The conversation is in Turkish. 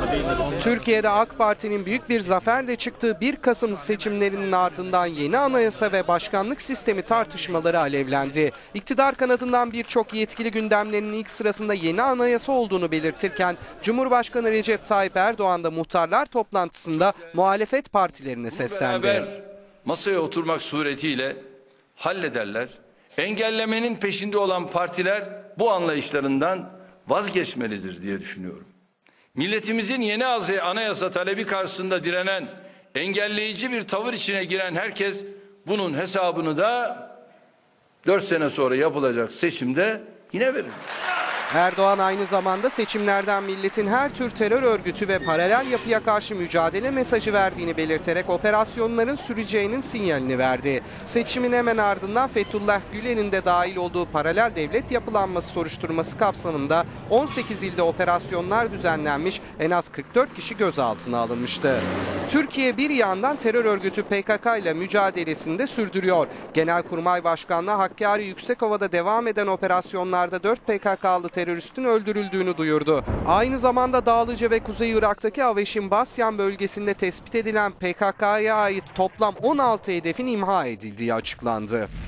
Türkiye'de AK Parti'nin büyük bir zaferle çıktığı 1 Kasım seçimlerinin ardından yeni anayasa ve başkanlık sistemi tartışmaları alevlendi. İktidar kanadından birçok yetkili gündemlerinin ilk sırasında yeni anayasa olduğunu belirtirken Cumhurbaşkanı Recep Tayyip Erdoğan da muhtarlar toplantısında muhalefet partilerine seslendi. Beraber masaya oturmak suretiyle hallederler. Engellemenin peşinde olan partiler bu anlayışlarından vazgeçmelidir diye düşünüyorum. Milletimizin yeni anayasa talebi karşısında direnen, engelleyici bir tavır içine giren herkes bunun hesabını da 4 sene sonra yapılacak seçimde yine verir. Erdoğan aynı zamanda seçimlerden milletin her tür terör örgütü ve paralel yapıya karşı mücadele mesajı verdiğini belirterek operasyonların süreceğinin sinyalini verdi. Seçimin hemen ardından Fethullah Gülen'in de dahil olduğu paralel devlet yapılanması soruşturması kapsamında 18 ilde operasyonlar düzenlenmiş, en az 44 kişi gözaltına alınmıştı. Türkiye bir yandan terör örgütü PKK ile mücadelesini de sürdürüyor. Genelkurmay Başkanlığı Hakkari Yüksekova'da devam eden operasyonlarda 4 PKK'lı teröristin öldürüldüğünü duyurdu. Aynı zamanda Dağlıca ve Kuzey Irak'taki Aveşin Basyan bölgesinde tespit edilen PKK'ya ait toplam 16 hedefin imha edildiği açıklandı.